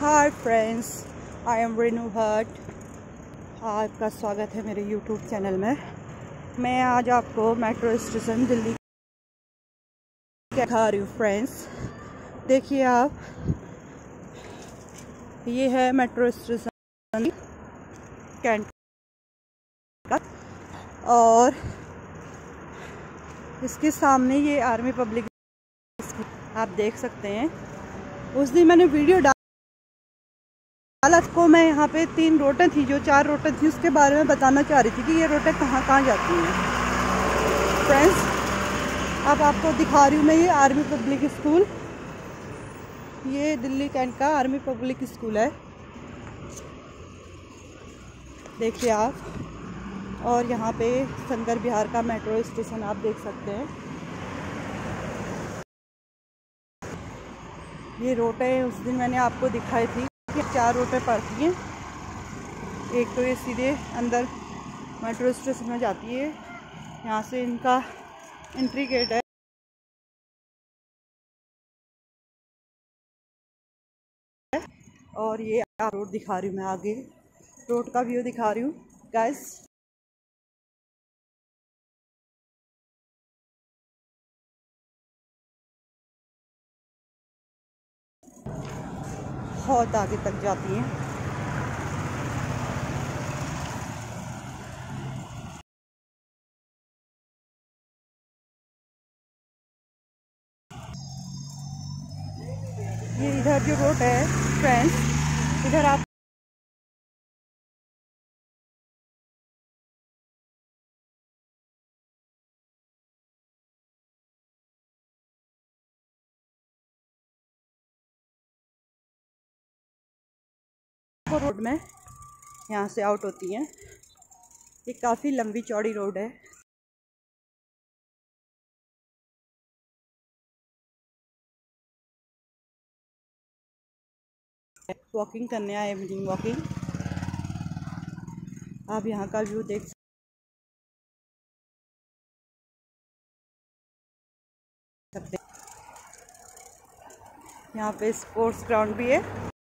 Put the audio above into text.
Hi friends, I am Renu Bhatt. आपका स्वागत है मेरे यूट्यूब चैनल में। मैं आज आपको मेट्रो स्टेशन दिल्ली दिखा रही हूँ फ्रेंड्स। देखिए आप, ये है मेट्रो स्टेशन कैंट का, और इसके सामने ये आर्मी पब्लिक आप देख सकते हैं। उस दिन मैंने वीडियो डाला को, मैं यहाँ पे 3 रोटें थी, जो 4 रोटें थी उसके बारे में बताना चाह रही थी कि ये रोटें कहाँ कहाँ जाती हैं फ्रेंड्स। अब आपको दिखा रही हूँ मैं ये आर्मी पब्लिक स्कूल। ये दिल्ली कैंट का आर्मी पब्लिक स्कूल है, देखिए आप। और यहाँ पे शंकर विहार का मेट्रो स्टेशन आप देख सकते हैं। ये रोटें उस दिन मैंने आपको दिखाई थी कि 4 रोटें पड़ती हैं। एक तो ये सीधे अंदर मेट्रो स्टेशन में जाती है, यहाँ से इनका एंट्री गेट है। और ये रोड दिखा रही हूँ मैं, आगे रोड का व्यू दिखा रही हूँ गाइस। बहुत आगे तक जाती हैं। ये इधर जो रोड है फ्रेंड्स, इधर आप रोड में यहाँ से आउट होती हैं। ये काफ़ी लंबी चौड़ी रोड है। वॉकिंग करने आए, इवनिंग वॉकिंग। आप यहाँ का व्यू देख सकते हैं। यहाँ पे स्पोर्ट्स ग्राउंड भी है।